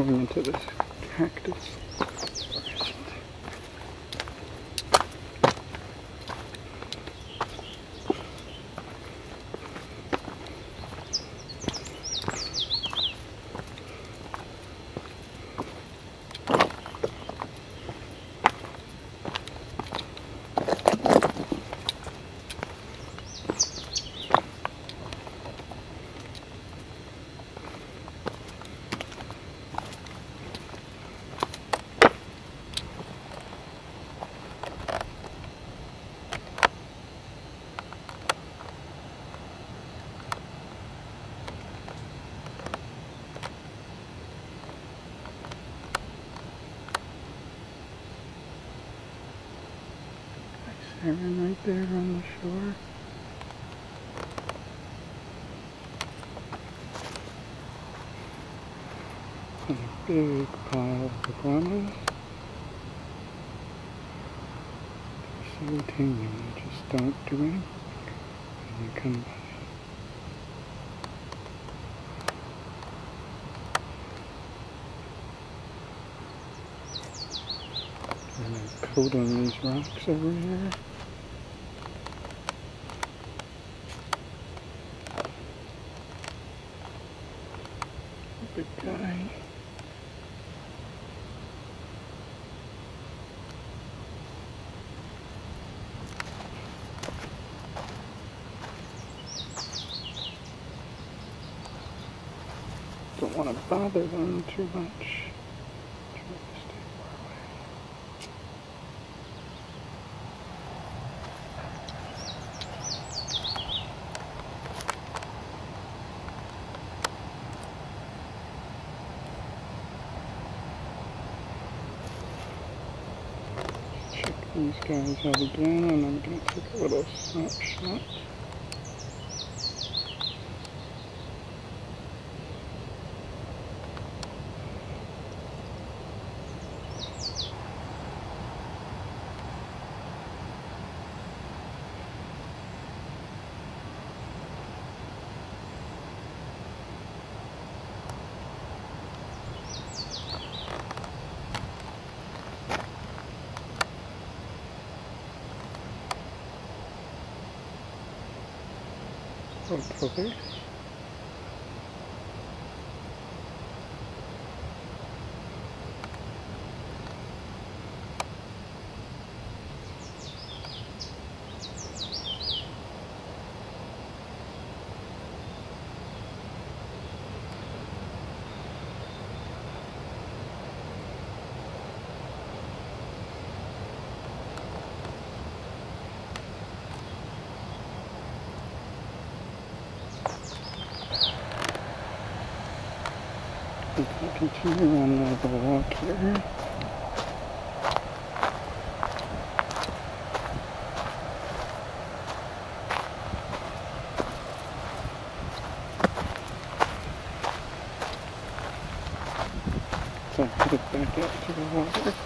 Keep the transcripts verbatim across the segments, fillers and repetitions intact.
going into this cactus forest. Siren right there on the shore. And a big pile of iguanas. They're so tame, they just don't do anything. And you come by. And a coat on these rocks over here. Big guy. Don't want to bother them too much. Try to stay far away. Check these guys out again, and I'm going to take a little snapshot. Hopefully. We can continue on the walk here. So I'll put it back out to the water.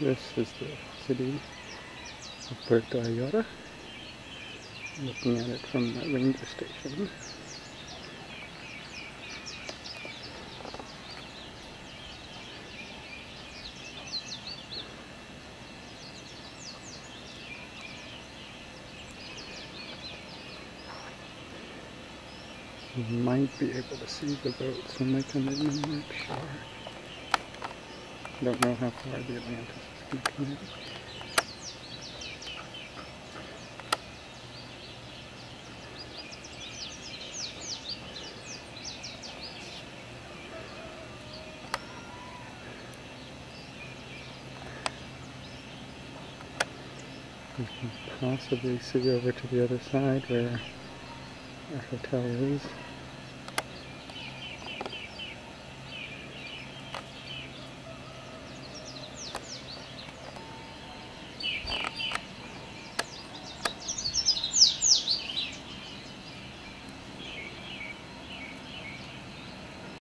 This is the city of Puerto Ayora, looking at it from the ranger station. You might be able to see the boats when they come in, I'm not sure. Don't know how far the Atlantis is going to come in. You can possibly see over to the other side where our hotel is.